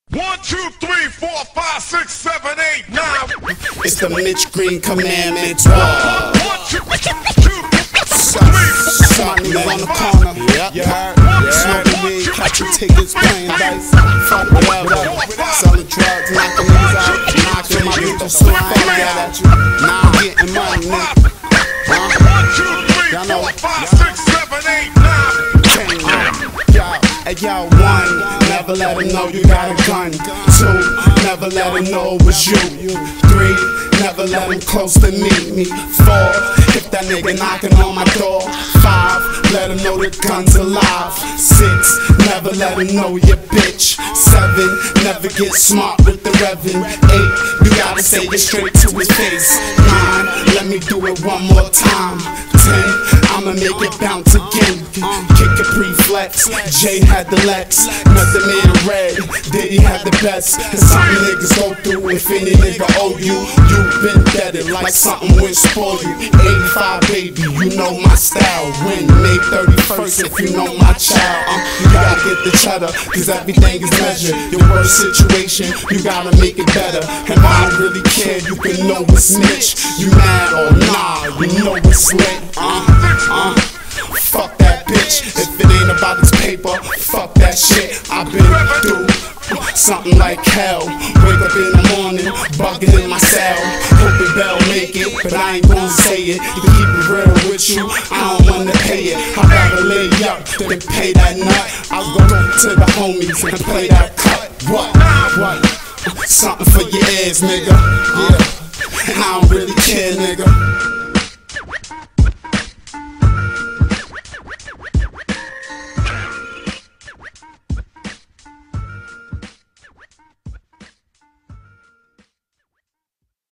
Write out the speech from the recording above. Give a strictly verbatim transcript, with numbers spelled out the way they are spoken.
One, two, three, four, five, six, seven, eight, nine. It's the Mitch Green Commandments. One, two, two, three, somebody on the corner. Yep. You heard? Smoking weed, catching tickets, playing dice. Fuck whatever. Selling drugs, knocking niggas out. Knocking my bitches so I ain't got at you. Now I'm getting money, nigga. one, two, three, four, five, six, seven, eight, nine. Hey yo, one, never let him know you got a gun. Two, never let him know it was you. Three, never let him close to meet me. Four, if that nigga knocking on my door. Five, let him know the gun's alive. Six, never let him know your bitch. Seven, never get smart with the revving. Eight, you gotta say it straight to his face. Nine, let me do it one more time. Ten, I'ma make it bounce again. Kick a pre-flex, Jay had the Lex. Nothing made it red, Diddy had the best. And some niggas go through if any nigga owe you. You been deaded like something went spoil you. eighty-five baby, you know my style. Win May thirty-first if you know my child. um, You gotta get the cheddar, cause everything is measured. Your worst situation, you gotta make it better. And I don't really care, you can know it's Mitch. You mad or nah, you know it's lit. Uh, uh, fuck that bitch. If it ain't about this paper, fuck that shit. I've been through something like hell. Wake up in the morning, bugging in my cell. Hoping Bell make it, but I ain't gonna say it. To keep it real with you, I don't wanna pay it. I'd rather lay up than pay that nut. I'll go to the homies and play that cut. What? What? Something for your ears, nigga. Yeah. And I don't really care, nigga.